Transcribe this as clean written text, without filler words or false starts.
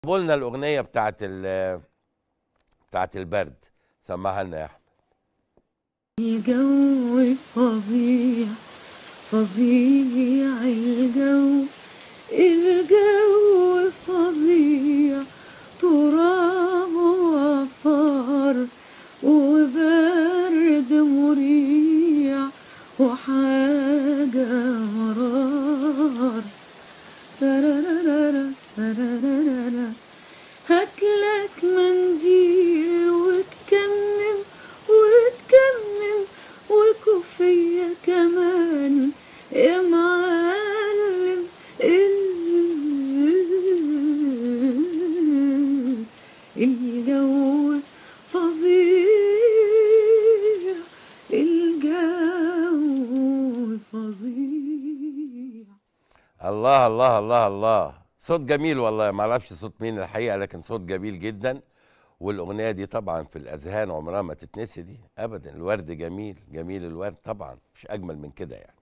قولنا الأغنية بتاعت البرد. سمعها لنا يا أحمد. الجو فظيع فظيع الجو فظيع، تراب وعفار وبرد مريع وحاجة مرار. ترارارارا ترارارارا. هاتلك منديل وتكمم وكوفية كمان يا معلم. الجو فظيع، الجو فظيع. الله الله الله الله، صوت جميل والله. ما اعرفش صوت مين الحقيقة، لكن صوت جميل جدا. والأغنية دي طبعا في الأذهان عمرها ما تتنسي دي أبدا. الورد جميل، جميل الورد طبعا، مش أجمل من كده يعني.